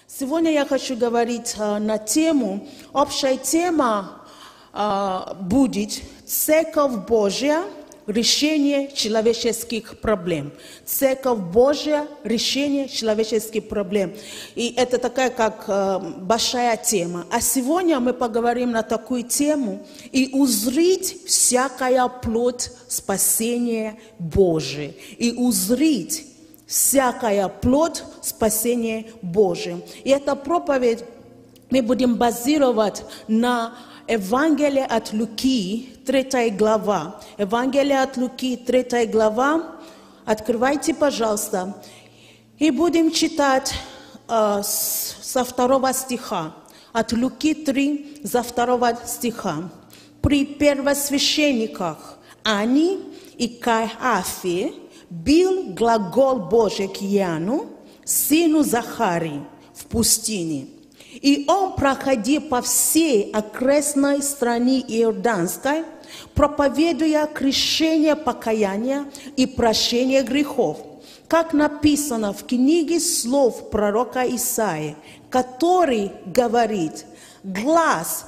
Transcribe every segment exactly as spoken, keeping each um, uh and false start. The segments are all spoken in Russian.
Сегодня я хочу говорить э, на тему, общая тема э, будет «Церковь Божья. Решение человеческих проблем». Церковь Божья. Решение человеческих проблем. И это такая, как э, большая тема. А сегодня мы поговорим на такую тему и узрить всякая плоть спасения Божия. И узрить всякая плоть спасения Божия. И эта проповедь мы будем базировать на Евангелие от Луки, третья глава. Евангелие от Луки, третья глава. Открывайте, пожалуйста. И будем читать э, с, со второго стиха. От Луки три, за второго стиха. «При первосвященниках Ане и Каиафе был глагол Божий к Иоанну, сыну Захарии, в пустыне. И он, проходил по всей окрестной стране Иорданской, проповедуя крещение покаяния и прощение грехов, как написано в книге слов пророка Исаии, который говорит: «Глас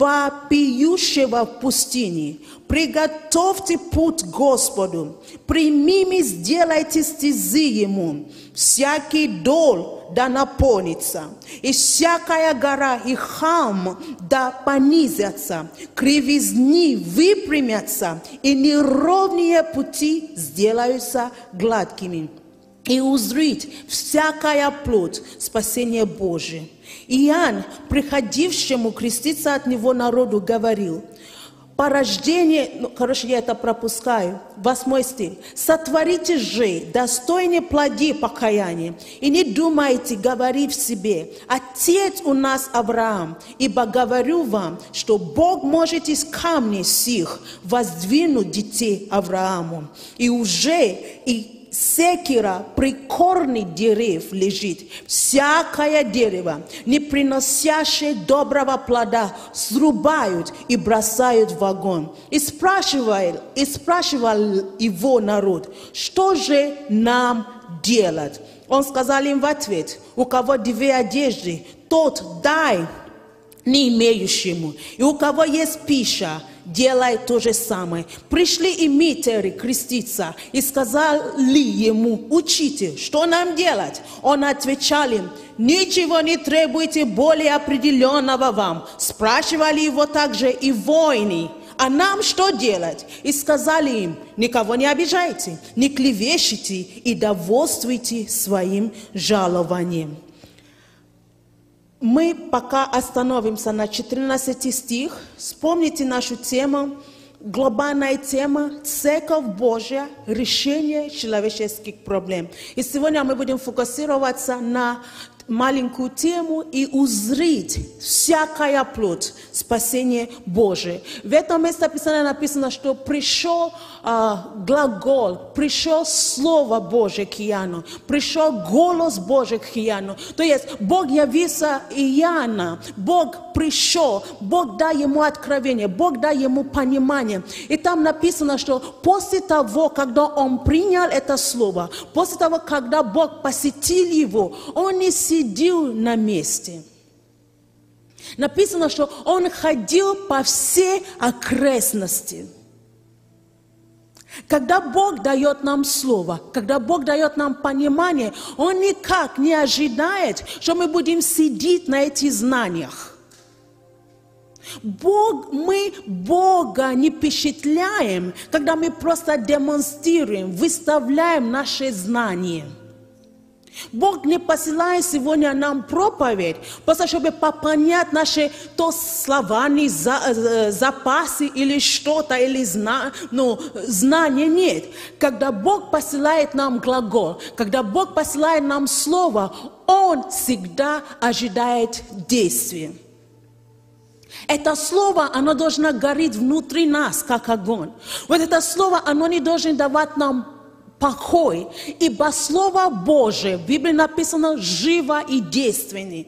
вопиющего в пустыне, приготовьте путь Господу, примими, сделайте стезы Ему, всякий дол да наполнится, и всякая гора и холм да понизятся, кривизни выпрямятся, и неровные пути сделаются гладкими, и узрит всякая плоть спасение Божие». Иоанн, приходившему креститься от него народу, говорил: по рождению, ну, короче, я это пропускаю, восьмой стих. «Сотворите же достойные плоды покаяния, и не думайте, говорив себе: отец у нас Авраам, ибо говорю вам, что Бог может из камней сих воздвинуть детей Аврааму. И уже и секира при корне дерев лежит. Всякое дерево, не приносящее доброго плода, срубают и бросают в огонь». И спрашивал, и спрашивал его народ: что же нам делать? Он сказал им в ответ: у кого две одежды, тот дай не имеющему, и у кого есть пища, делай то же самое. Пришли и митеры креститься, и сказали ему: учитель, что нам делать? Он отвечал им: ничего не требуйте более определенного вам. Спрашивали его также и воины: а нам что делать? И сказали им: никого не обижайте, не клевещите и довольствуйте своим жалованием. Мы пока остановимся на четырнадцатом стих. Вспомните нашу тему, глобальная тема «Церковь Божья. Решение человеческих проблем». И сегодня мы будем фокусироваться на маленькую тему и узрить всякая плоть спасение Божие. В этом месте Писания написано, что пришел э, глагол, пришел Слово Божие к Иоанну, пришел голос Божий к Иоанну. То есть Бог явился Иоанну, Бог пришел, Бог дал ему откровение, Бог дал ему понимание. И там написано, что после того, когда он принял это слово, после того, когда Бог посетил его, он не сидел на месте. Написано, что он ходил по всей окрестности. Когда Бог дает нам слово, когда Бог дает нам понимание, Он никак не ожидает, что мы будем сидеть на этих знаниях. Бог, мы Бога не впечатляем, когда мы просто демонстрируем, выставляем наши знания. Бог не посылает сегодня нам проповедь, просто чтобы пополнять наши то словарные за, запасы или что-то, или зна, ну, знания нет. Когда Бог посылает нам глагол, когда Бог посылает нам слово, Он всегда ожидает действия. Это слово, оно должно гореть внутри нас, как огонь. Вот это слово, оно не должно давать нам покой, ибо Слово Божие, в Библии написано, живо и действенное.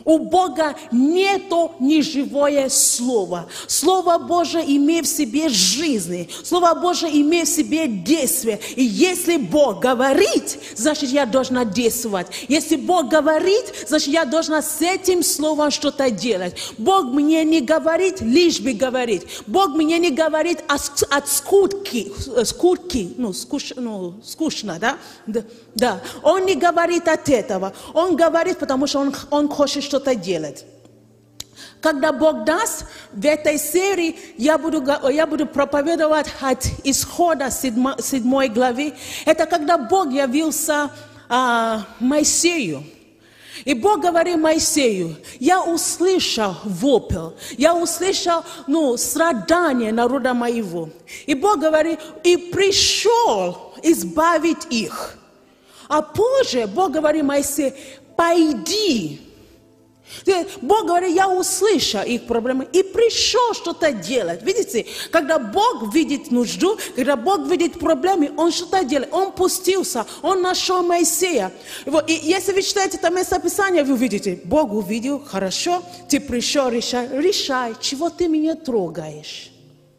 У Бога нету неживое слово. Слово Божие имеет в себе жизнь. Слово Божие имеет в себе действие. И если Бог говорит, значит, я должна действовать. Если Бог говорит, значит, я должна с этим словом что-то делать. Бог мне не говорит, лишь бы говорить. Бог мне не говорит от, от скуки, скуки, ну, скуш, ну, скучно, да? да? Да. Он не говорит от этого. Он говорит, потому что он, он хочет что-то делать. Когда Бог даст, в этой серии я буду, я буду проповедовать от Исхода седьмой главы. Это когда Бог явился а, Моисею. И Бог говорит Моисею: я услышал вопль, я услышал, ну, страдания народа моего. И Бог говорит: и пришел избавить их. А позже Бог говорит Моисею: пойди. Бог говорит: я услышал их проблемы и пришел что-то делать. Видите, когда Бог видит нужду, когда Бог видит проблемы, Он что-то делает. Он пустился, Он нашел Моисея. И если вы читаете это местописание, вы увидите: Бог увидел, хорошо, ты пришел, решай, решай, чего ты меня трогаешь.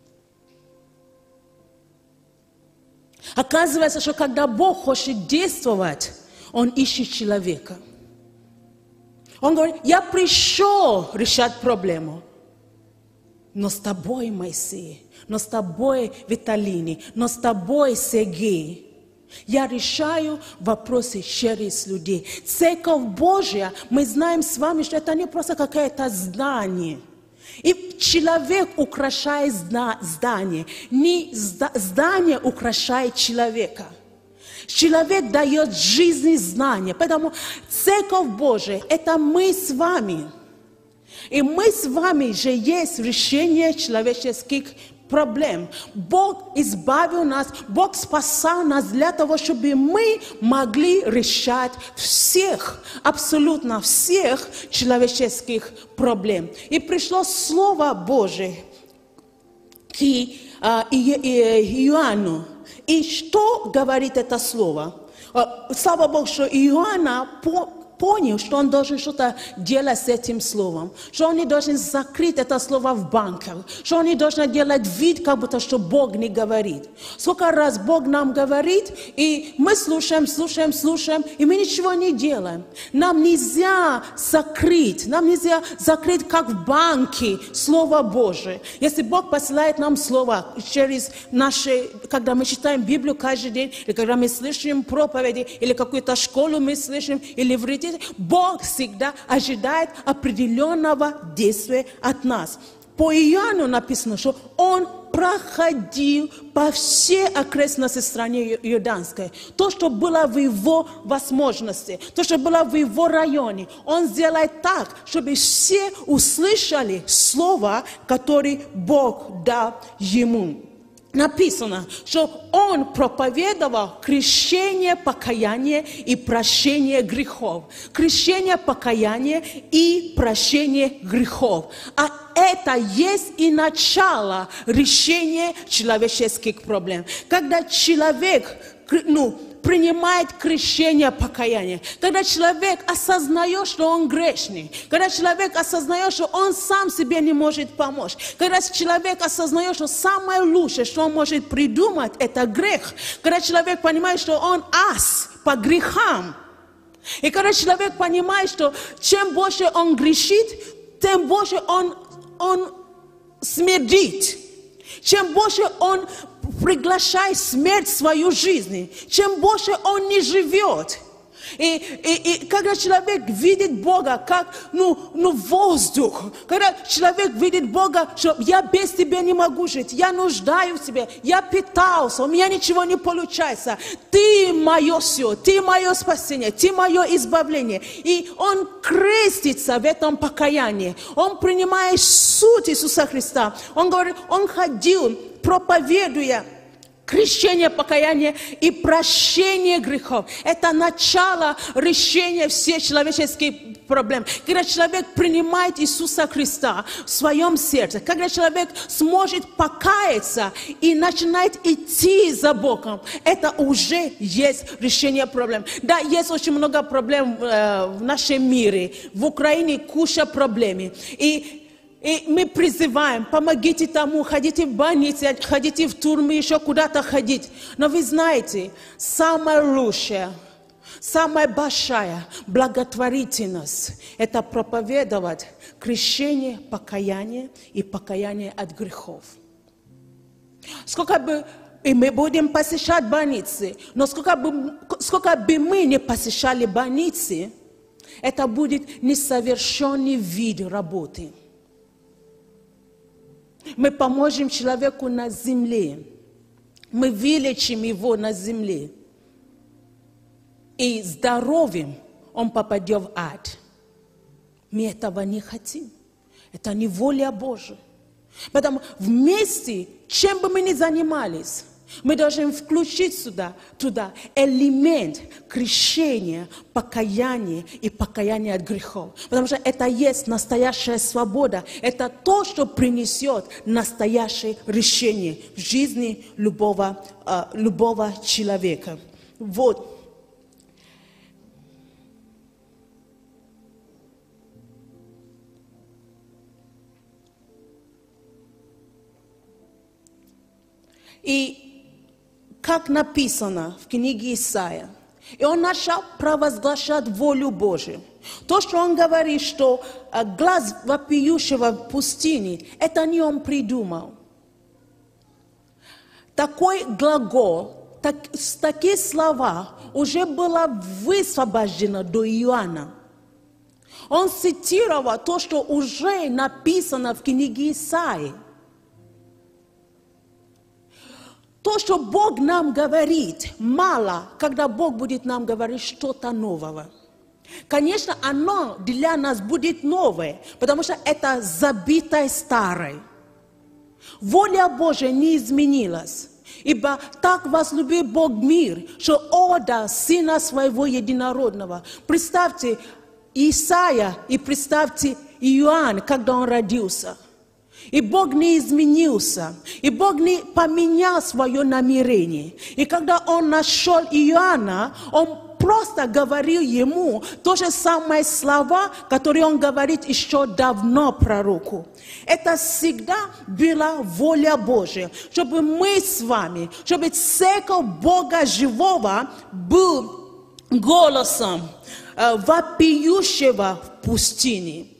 Оказывается, что когда Бог хочет действовать, Он ищет человека. Он говорит: я пришел решать проблему. Но с тобой, Моисей, но с тобой, Виталини, но с тобой, Сергей, я решаю вопросы через людей. Церковь Божья, мы знаем с вами, что это не просто какое-то здание. И человек украшает здание, не здание украшает человека. Человек дает жизни знания. Поэтому Церковь Божия – это мы с вами. И мы с вами же есть решение человеческих проблем. Бог избавил нас, Бог спасал нас для того, чтобы мы могли решать всех, абсолютно всех человеческих проблем. И пришло Слово Божие к Иоанну. И что говорит это слово? Слава Богу, что Иоанна понял, что он должен что-то делать с этим словом, что он не должен закрыть это слово в банках, что он не должен делать вид, как будто что Бог не говорит. Сколько раз Бог нам говорит, и мы слушаем, слушаем, слушаем, и мы ничего не делаем. Нам нельзя закрыть, нам нельзя закрыть, как в банке, Слово Божие. Если Бог посылает нам Слово через наши, когда мы читаем Библию каждый день, или когда мы слышим проповеди, или какую-то школу мы слышим, или в редакции, Бог всегда ожидает определенного действия от нас. По Иоанну написано, что он проходил по всей окрестности страны Иорданской. То, что было в его возможности, то, что было в его районе, он сделает так, чтобы все услышали слово, которое Бог дал ему. Написано, что он проповедовал крещение, покаяние и прощение грехов. Крещение, покаяние и прощение грехов. А это есть и начало решения человеческих проблем. Когда человек, ну, принимает крещение, покаяние, когда человек осознает, что он грешный, когда человек осознает, что он сам себе не может помочь, когда человек осознает, что самое лучшее, что он может придумать, это грех, когда человек понимает, что он ас по грехам, и когда человек понимает, что чем больше он грешит, тем больше он, он смердит, чем больше он приглашает смерть в свою жизнь, чем больше он не живет. И, и, и когда человек видит Бога как ну, ну, воздух, когда человек видит Бога, что я без тебя не могу жить, я нуждаюсь в тебе, я питался, у меня ничего не получается, ты мое все, ты мое спасение, ты мое избавление. И он крестится в этом покаянии, он принимает суть Иисуса Христа. Он говорит, он ходил, проповедуя крещение, покаяние и прощение грехов. Это начало решения всех человеческих проблем. Когда человек принимает Иисуса Христа в своем сердце, когда человек сможет покаяться и начинает идти за Богом, это уже есть решение проблем. Да, есть очень много проблем э, в нашем мире. В Украине куча проблем. И И мы призываем, помогите тому, ходите в больницы, ходите в тюрьмы, еще куда-то ходить. Но вы знаете, самое лучшее, самая большая благотворительность – это проповедовать крещение, покаяние и покаяние от грехов. Сколько бы и мы будем посещать больницы, но сколько бы, сколько бы мы не посещали больницы, это будет несовершенный вид работы. Мы поможем человеку на земле. Мы вылечим его на земле. И здоровым он попадет в ад. Мы этого не хотим. Это не воля Божия. Поэтому вместе, чем бы мы ни занимались, мы должны включить сюда, туда элемент крещения, покаяния и покаяния от грехов. Потому что это есть настоящая свобода. Это то, что принесет настоящее решение в жизни любого, uh, любого человека. Вот. И как написано в книге Исаия, и он начал провозглашать волю Божию. То, что он говорит, что глаз вопиющего в пустыне, это не он придумал. Такой глагол, так, такие слова уже было высвобождено до Иоанна. Он цитировал то, что уже написано в книге Исаии. То, что Бог нам говорит, мало, когда Бог будет нам говорить что-то нового. Конечно, оно для нас будет новое, потому что это забитое старое. Воля Божия не изменилась. Ибо так возлюбил Бог мир, что отдал Сына Своего Единородного. Представьте Исаия и представьте Иоанн, когда он родился. И Бог не изменился, и Бог не поменял свое намерение. И когда Он нашел Иоанна, Он просто говорил ему то же самое слова, которые Он говорит еще давно пророку. Это всегда была воля Божия, чтобы мы с вами, чтобы церковь Бога Живого был голосом э, вопиющего в пустыне.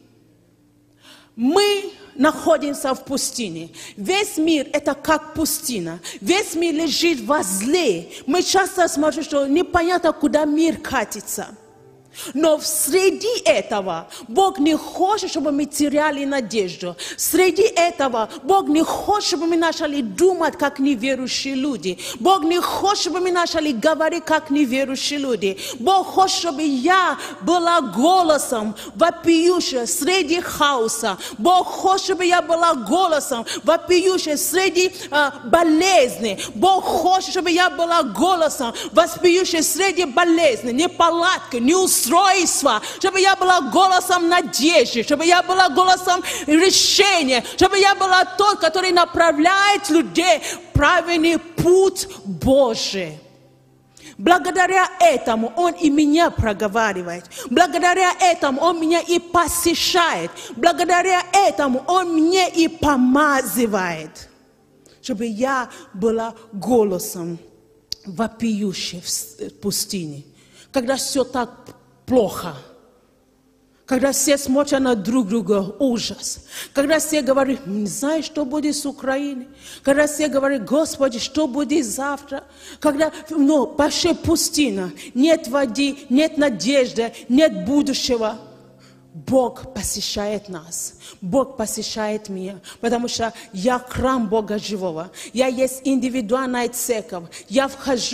Мы находимся в пустыне. Весь мир – это как пустыня. Весь мир лежит возле. Мы часто смотрим, что непонятно, куда мир катится. Но среди этого Бог не хочет, чтобы мы теряли надежду. Среди этого Бог не хочет, чтобы мы начали думать, как неверующие люди. Бог не хочет, чтобы мы начали говорить, как неверующие люди. Бог хочет, чтобы я была голосом вопиющим среди хаоса. Бог хочет, чтобы я была голосом вопиющим среди э, болезней. Бог хочет, чтобы я была голосом вопиющим среди болезней, неполадки, неустройства. Чтобы я была голосом надежды, чтобы я была голосом решения, чтобы я была тот, который направляет людей в правильный путь Божий. Благодаря этому Он и меня проговаривает. Благодаря этому Он меня и посещает. Благодаря этому Он мне и помазывает. Чтобы я была голосом вопиющим в пустыне. Когда все так плохо. Когда все смотрят на друг друга, ужас. Когда все говорят, не знаю, что будет с Украиной. Когда все говорят, Господи, что будет завтра. Когда, ну, вообще пустыня. Нет воды, нет надежды, нет будущего. Бог посещает нас. Бог посещает меня, потому что я храм Бога Живого. Я есть индивидуальная церковь. Я вхожу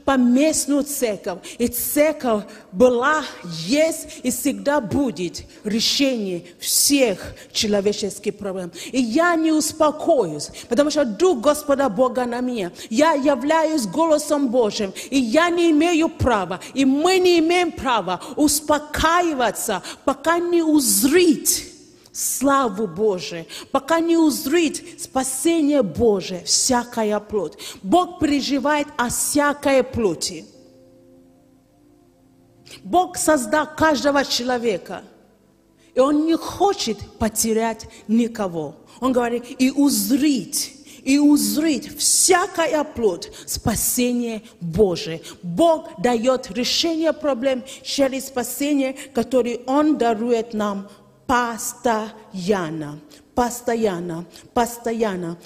поместную церковь. И церковь была, есть и всегда будет решение всех человеческих проблем. И я не успокоюсь, потому что Дух Господа Бога на мне. Я являюсь голосом Божьим, и я не имею права, и мы не имеем права успокаиваться, пока не узрит славу Божию, пока не узрит спасение Божие, всякая плоть. Бог переживает о всякой плоти. Бог создал каждого человека, и Он не хочет потерять никого. Он говорит, и узрит, и узрит всякая плоть спасение Божие. Бог дает решение проблем через спасение, которое Он дарует нам постоянно, постоянно, постоянно.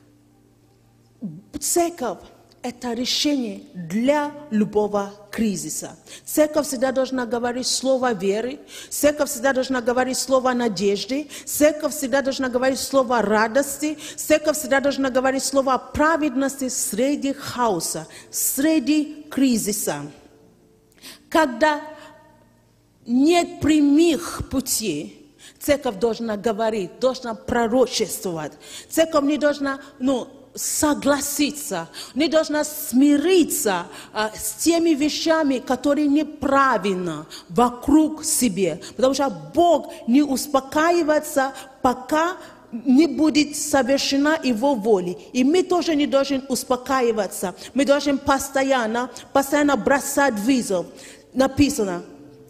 Церковь – это решение для любого кризиса. Церковь всегда должна говорить слово веры, церковь всегда должна говорить слово надежды, церковь всегда должна говорить слово радости, церковь всегда должна говорить слово праведности среди хаоса, среди кризиса. Когда нет прямых путей, церковь должна говорить, должна пророчествовать. Церковь не должна, ну, согласиться, не должна смириться а, с теми вещами, которые неправильно вокруг себе. Потому что Бог не успокаивается, пока не будет совершена Его воля. И мы тоже не должны успокаиваться. Мы должны постоянно, постоянно бросать вызов. Написано,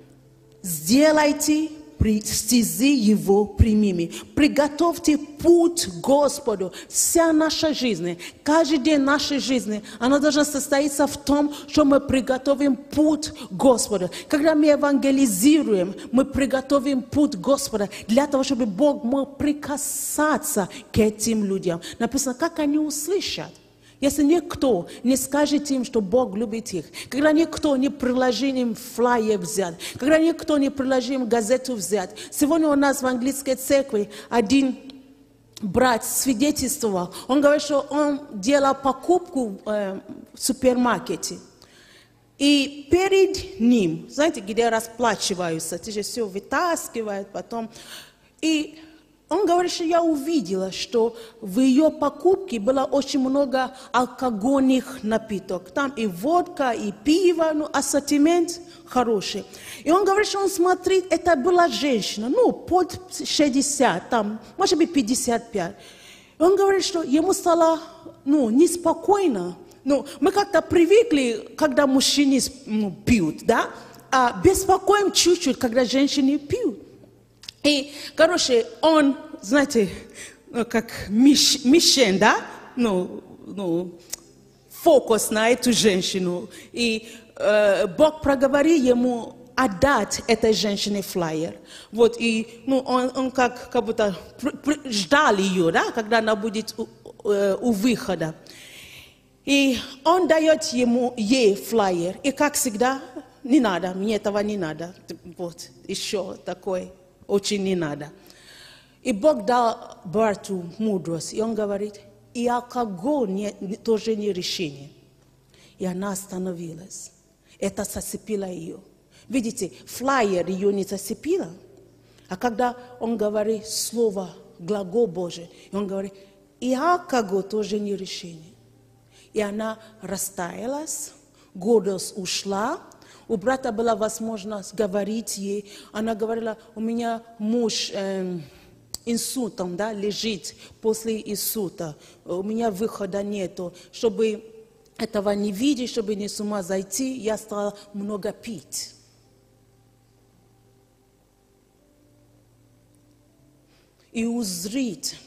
сделайте стези Его прямыми. Приготовьте путь Господу. Вся наша жизнь, каждый день нашей жизни, она должна состояться в том, что мы приготовим путь Господу. Когда мы евангелизируем, мы приготовим путь Господа для того, чтобы Бог мог прикасаться к этим людям. Написано, как они услышат. Если никто не скажет им, что Бог любит их, когда никто не приложит им флайер взять, когда никто не приложит им газету взять. Сегодня у нас в английской церкви один брат свидетельствовал. Он говорит, что он делал покупку э, в супермаркете. И перед ним, знаете, где расплачиваются, ты же все вытаскивают потом. И он говорит, что я увидела, что в ее покупке было очень много алкогольных напитков. Там и водка, и пиво, ну, ассортимент хороший. И он говорит, что он смотрит, это была женщина, ну, под шестьдесят, там, может быть, пятьдесят пять. И он говорит, что ему стало, ну, неспокойно. Ну, мы как-то привыкли, когда мужчины, ну, пьют, да, а беспокоим чуть-чуть, когда женщины пьют. И, короче, он, знаете, как миш, мишень, да? Ну, ну, фокус на эту женщину. И э, Бог проговорил ему отдать этой женщине флайер. Вот, и ну, он, он как, как будто ждал ее, да? Когда она будет у, у выхода. И он дает ему, ей флайер. И, как всегда, не надо, мне этого не надо. Вот, еще такой. Очень не надо. И Бог дал брату мудрость. И он говорит, и алкоголь не, тоже не решение. И она остановилась. Это зацепило ее. Видите, флайер ее не зацепило. А когда он говорит слово, глагол Божий, и он говорит, и алкоголь тоже не решение. И она растаялась, гордость ушла. У брата была возможность говорить ей. Она говорила, у меня муж э, инсультом, да, лежит после инсульта. У меня выхода нету. Чтобы этого не видеть, чтобы не с ума зайти, я стала много пить. И узрить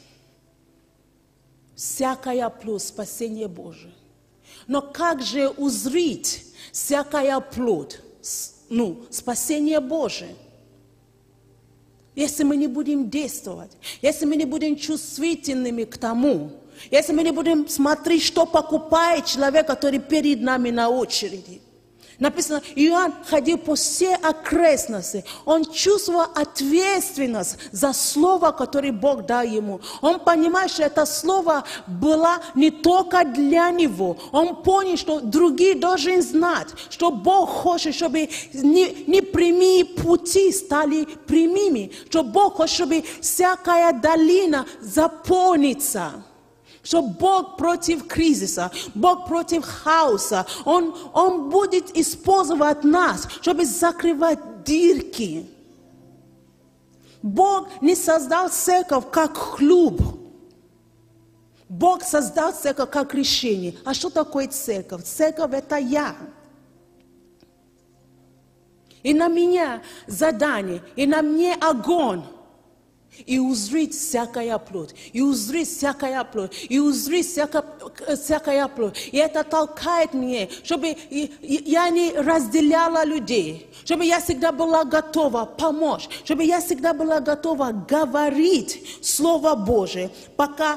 всякая плоть спасение Божие. Но как же узрить всякая плоть, ну, спасение Божие? Если мы не будем действовать, если мы не будем чувствительными к тому, если мы не будем смотреть, что покупает человек, который перед нами на очереди. Написано, Иоанн ходил по всей окрестности. Он чувствовал ответственность за слово, которое Бог дал ему. Он понимает, что это слово было не только для него. Он понял, что другие должны знать, что Бог хочет, чтобы не, не прямые пути стали прямыми. Что Бог хочет, чтобы всякая долина заполнится. Что Бог против кризиса, Бог против хаоса. Он, Он будет использовать нас, чтобы закрывать дырки. Бог не создал церковь как клуб. Бог создал церковь как решение. А что такое церковь? Церковь – это я. И на меня задание, и на мне огонь. И узрит всякая плоть, и узрит всякая плоть, и узрит всякая, всякая плоть. И это толкает меня, чтобы я не разделяла людей, чтобы я всегда была готова помочь, чтобы я всегда была готова говорить Слово Божие, пока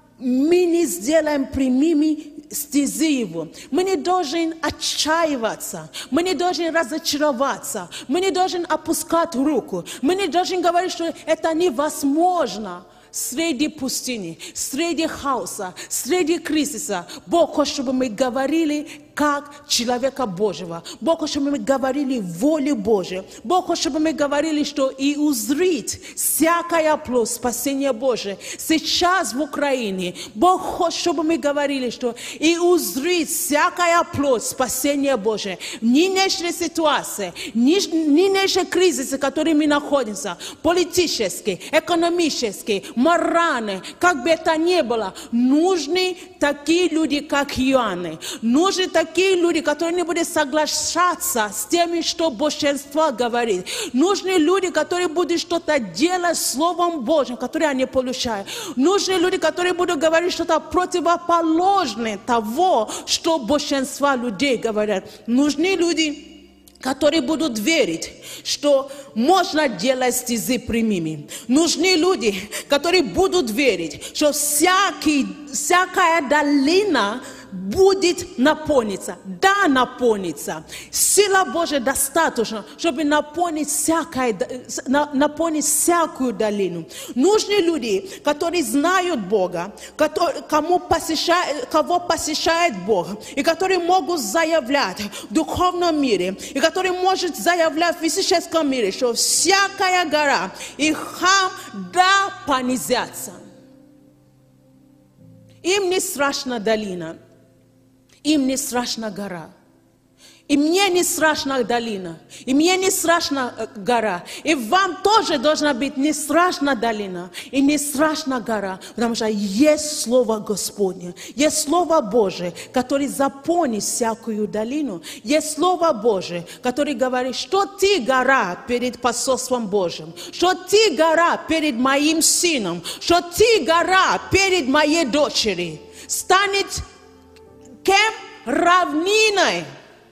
мы не сделаем прямыми стези его. Мы не должны отчаиваться, мы не должны разочароваться, мы не должны опускать руку, мы не должны говорить, что это невозможно. Среди пустыни, среди хаоса, среди кризиса Бог хочет, чтобы мы говорили как человека Божьего. Бог хочет, чтобы мы говорили волю Божию. Бог хочет, чтобы мы говорили, что и узрит всякая плоть спасения Божие. Сейчас в Украине Бог хочет, чтобы мы говорили, что и узрит всякая плоть спасения Божие. Нынешняя ситуация, нынешний кризис, в котором мы находимся, политический, экономический, моральный, как бы это ни было, нужны такие люди, как Иоанн. Нужны такие люди, которые не будут соглашаться с теми, что большинство говорит. Нужны люди, которые будут что-то делать Словом Божьим, которое они получают. Нужны люди, которые будут говорить что-то противоположное того, что большинство людей говорят. Нужны люди, которые будут верить, что можно делать стези прямыми. Нужны люди, которые будут верить, что всякий, всякая долина будет наполниться. Да, наполниться. Сила Божия достаточно, чтобы наполнить, всякое, наполнить всякую долину. Нужны люди, которые знают Бога, которые, кому посещает, кого посещает Бог, и которые могут заявлять в духовном мире, и которые могут заявлять в физическом мире, что всякая гора и храм да понизятся. Им не страшна долина. Им не страшна гора. И мне не страшна долина. И мне не страшна гора. И вам тоже должна быть не страшна долина. И не страшна гора. Потому что есть Слово Господне. Есть Слово Божие, которое заполнит всякую долину. Есть Слово Божие, которое говорит, что ты гора перед посольством Божьим. Что ты гора перед моим сыном. Что ты гора перед моей дочерью. Станет кем? Равниной.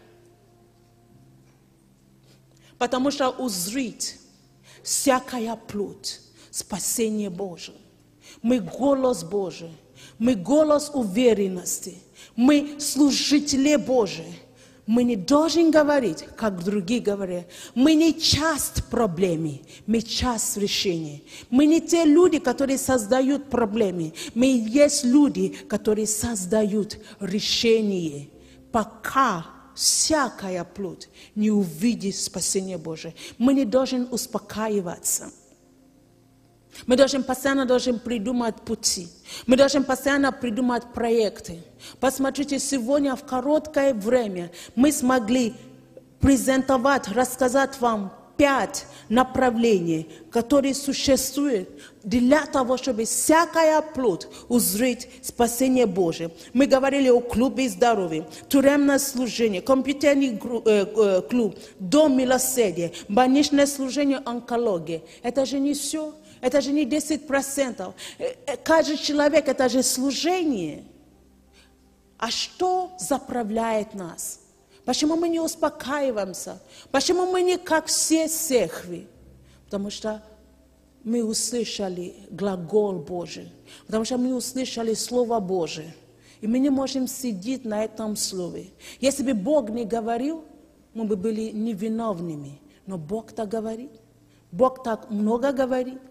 Потому что узрит всякая плоть спасение Божие. Мы голос Божий. Мы голос уверенности. Мы служители Божии. Мы не должны говорить, как другие говорят. Мы не часть проблемы, мы часть решения. Мы не те люди, которые создают проблемы. Мы есть люди, которые создают решение, пока всякая плоть не увидит спасение Божие. Мы не должны успокаиваться. Мы должны постоянно должны придумать пути. Мы должны постоянно придумать проекты. Посмотрите, сегодня в короткое время мы смогли презентовать, рассказать вам пять направлений, которые существуют для того, чтобы всякая плоть узрит спасение Божие. Мы говорили о клубе здоровья, тюремное служение, компьютерный клуб, дом милосердия, больничное служение, онкология. Это же не все. Это же не десять процентов. Каждый человек – это же служение. А что заправляет нас? Почему мы не успокаиваемся? Почему мы не как все церкви? Потому что мы услышали глагол Божий. Потому что мы услышали Слово Божие. И мы не можем сидеть на этом слове. Если бы Бог не говорил, мы бы были невиновными. Но Бог так говорит. Бог так много говорит.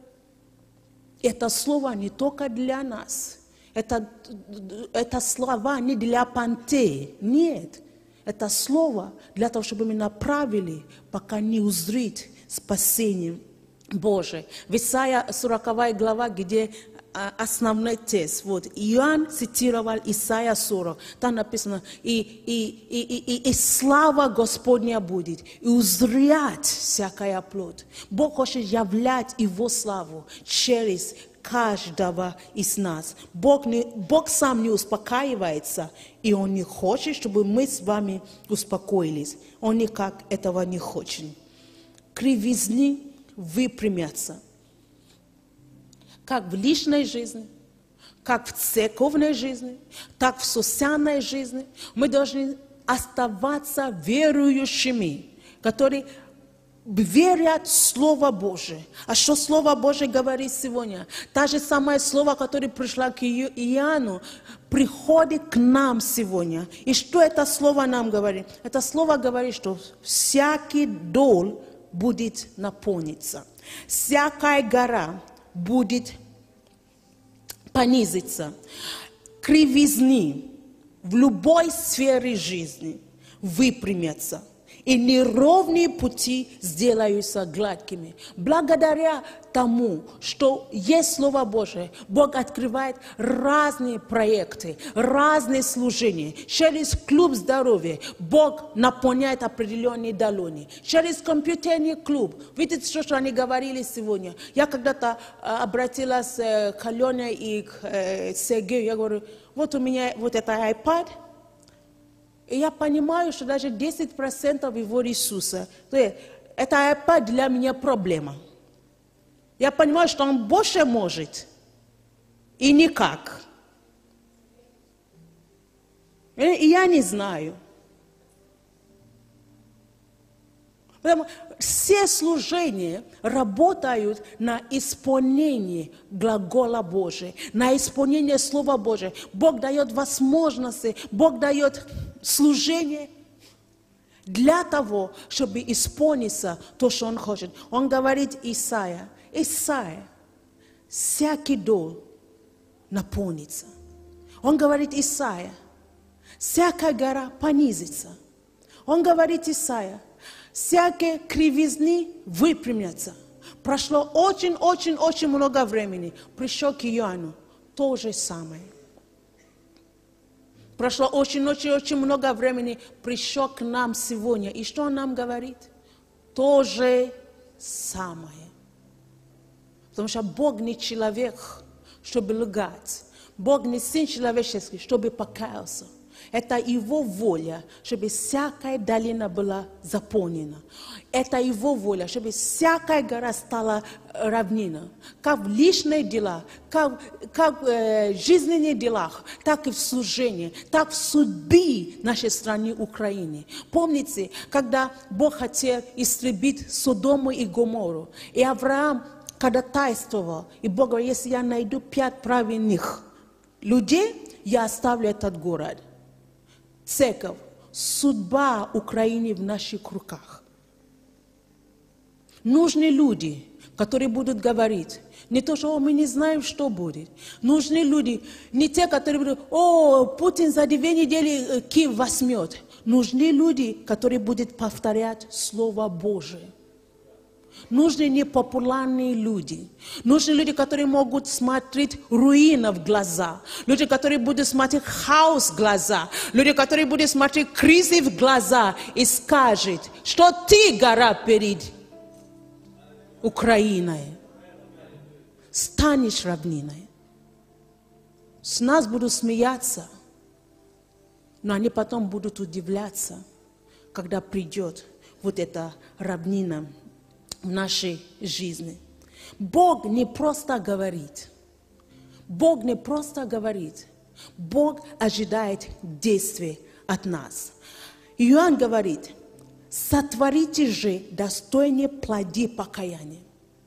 Это слово не только для нас. Это, это слова не для понтей. Нет. Это слово для того, чтобы мы направили, пока не узрит спасение Божие. В Исаия сороковая глава, где основной текст. Вот. Иоанн цитировал Исаия сорок. Там написано, и, и, и, и, и слава Господня будет, и узрят всякая плоть. Бог хочет являть Его славу через каждого из нас. Бог, не, Бог сам не успокаивается, и Он не хочет, чтобы мы с вами успокоились. Он никак этого не хочет. Кривизны выпрямятся. Как в личной жизни, как в церковной жизни, так в социальной жизни. Мы должны оставаться верующими, которые верят в Слово Божие. А что Слово Божие говорит сегодня? Та же самое Слово, которое пришло к Иоанну, приходит к нам сегодня. И что это Слово нам говорит? Это Слово говорит, что всякий дол будет наполниться. Всякая гора будет понизиться. Кривизны в любой сфере жизни выпрямятся. И неровные пути сделаются гладкими. Благодаря тому, что есть Слово Божие, Бог открывает разные проекты, разные служения. Через клуб здоровья Бог наполняет определенные долони. Через компьютерный клуб. Видите, что они говорили сегодня? Я когда-то обратилась к Алене и к Сергею. Я говорю, вот у меня вот это iPad. И я понимаю, что даже десять процентов его ресурса, это iPad для меня проблема. Я понимаю, что он больше может. И никак. И я не знаю. Потому все служения работают на исполнение глагола Божия, на исполнение Слова Божия. Бог дает возможности, Бог дает служение для того, чтобы исполниться то, что Он хочет. Он говорит Исаия, Исаия, всякий дол наполнится. Он говорит Исаия, всякая гора понизится. Он говорит Исаия, всякие кривизны выпрямятся. Прошло очень-очень-очень много времени. Пришел к Иоанну. То же самое. Прошло очень-очень-очень много времени. Пришел к нам сегодня. И что он нам говорит? То же самое. Потому что Бог не человек, чтобы лгать. Бог не сын человеческий, чтобы покаялся. Это Его воля, чтобы всякая долина была заполнена. Это Его воля, чтобы всякая гора стала равнина. Как в личных делах, как, как в э, жизненных делах, так и в служении, так в судьбе нашей страны Украины. Помните, когда Бог хотел истребить Содому и Гоморру, и Авраам ходатайствовал, и Бог говорит, если я найду пять праведных людей, я оставлю этот город. Церковь, судьба Украины в наших руках. Нужны люди, которые будут говорить. Не то, что мы не знаем, что будет. Нужны люди, не те, которые будут, о, Путин за две недели Киев возьмет. Нужны люди, которые будут повторять Слово Божие. Нужны непопулярные люди. Нужны люди, которые могут смотреть руины в глаза. Люди, которые будут смотреть хаос в глаза. Люди, которые будут смотреть кризис в глаза и скажут, что ты гора перед Украиной. Станешь равниной. С нас будут смеяться, но они потом будут удивляться, когда придет вот эта равнина в нашей жизни. Бог не просто говорит. Бог не просто говорит. Бог ожидает действий от нас. Иоанн говорит, сотворите же достойные плоды покаяния.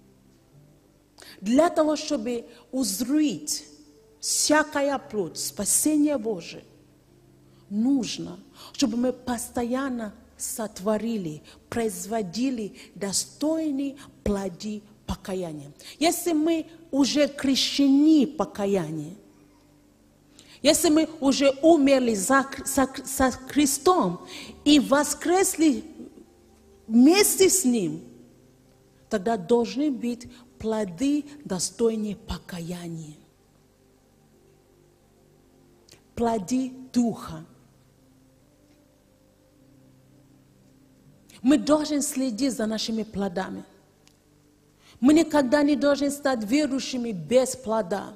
Для того, чтобы узреть всякая плоть, спасение Божие, нужно, чтобы мы постоянно сотворили, производили достойные плоды покаяния. Если мы уже крещены покаянием, если мы уже умерли за, за, за Христом и воскресли вместе с Ним, тогда должны быть плоды, достойные покаяния. Плоды Духа. Мы должны следить за нашими плодами. Мы никогда не должны стать верующими без плода.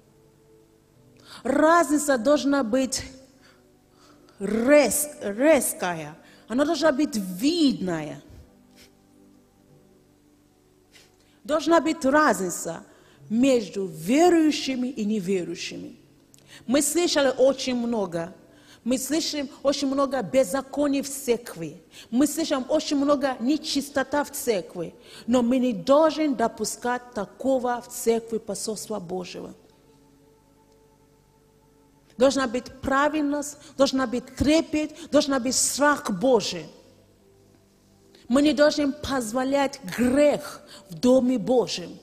Разница должна быть рез, резкая, она должна быть видная. Должна быть разница между верующими и неверующими. Мы слышали очень много. Мы слышим очень много беззаконий в церкви. Мы слышим очень много нечистоты в церкви. Но мы не должны допускать такого в церкви по Царству Божьего. Должна быть правильность, должна быть трепет, должна быть страх Божий. Мы не должны позволять грех в Доме Божьем.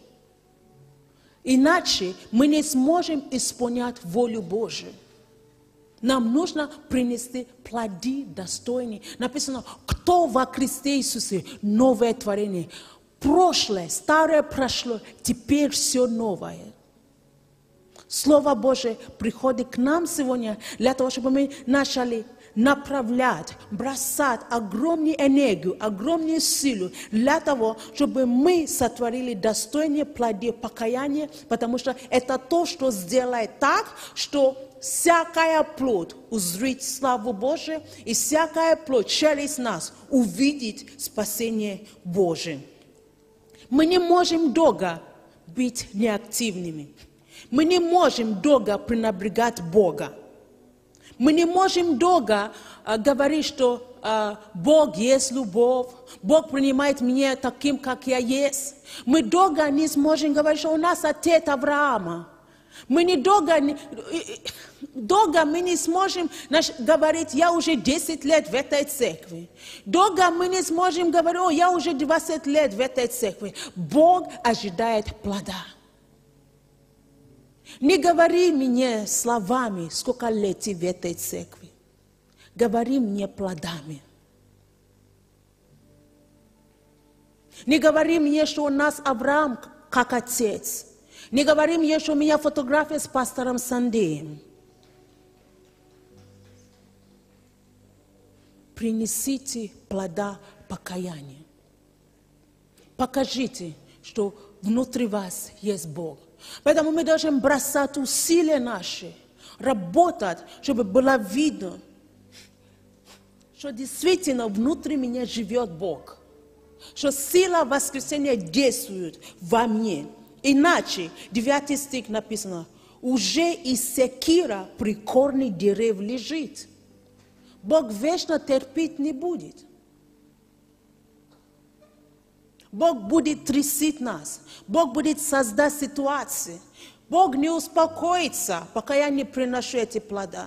Иначе мы не сможем исполнять волю Божию. Нам нужно принести плоды достойные. Написано, кто во Христе Иисусе, новое творение. Прошлое, старое прошло, теперь все новое. Слово Божие приходит к нам сегодня для того, чтобы мы начали направлять, бросать огромную энергию, огромную силу для того, чтобы мы сотворили достойные плоды покаяния, потому что это то, что сделает так, что всякая плоть узрит славу Божию, и всякая плоть через нас увидит спасение Божие. Мы не можем долго быть неактивными. Мы не можем долго пренебрегать Бога. Мы не можем долго uh, говорить, что uh, Бог есть любовь, Бог принимает меня таким, как я есть. Мы долго не сможем говорить, что у нас отец Авраама. Мы не долго, не, долго мы не сможем говорить, я уже десять лет в этой церкви. Долго мы не сможем говорить, о, я уже двадцать лет в этой церкви. Бог ожидает плода. Не говори мне словами, сколько лет ты в этой церкви. Говори мне плодами. Не говори мне, что у нас Авраам как отец. Не говори мне, что у меня фотография с пастором Сандеем. Принесите плода покаяния. Покажите, что внутри вас есть Бог. Поэтому мы должны бросать усилия наши, работать, чтобы было видно, что действительно внутри меня живет Бог, что сила воскресения действует во мне. Иначе, девятый стих написано, уже и секира при корне дерев лежит. Бог вечно терпеть не будет. Бог будет трясти нас. Бог будет создать ситуации. Бог не успокоится, пока я не приношу эти плода.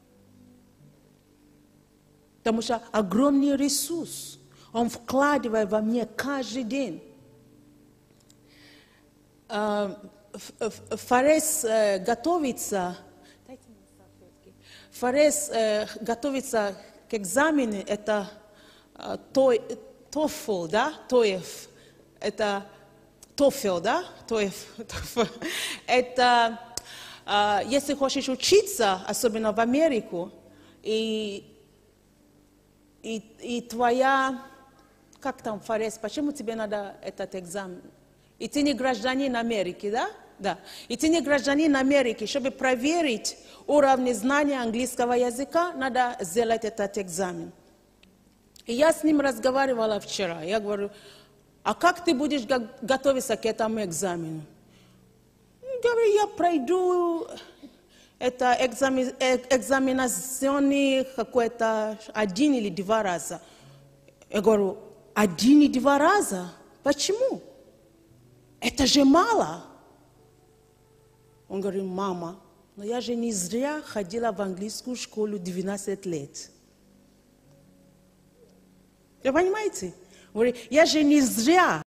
Потому что огромный ресурс Он вкладывает во мне каждый день. Фарес готовится, Фарес готовится к экзамену, это тофл, да, тоеф, это тофел, да, тоеф, это, если хочешь учиться, особенно в Америку, и, и, и твоя, как там, Фарес, почему тебе надо этот экзамен? И ты не гражданин Америки, да? Да. И ты не гражданин Америки. Чтобы проверить уровень знания английского языка, надо сделать этот экзамен. И я с ним разговаривала вчера. Я говорю, а как ты будешь готовиться к этому экзамену? Я говорю, я пройду это экзамен, экзаменационный какой-то один или два раза. Я говорю, один и два раза? Почему? Это же мало. Он говорит, мама, но я же не зря ходила в английскую школу двенадцать лет. Вы понимаете? Говорит, я же не зря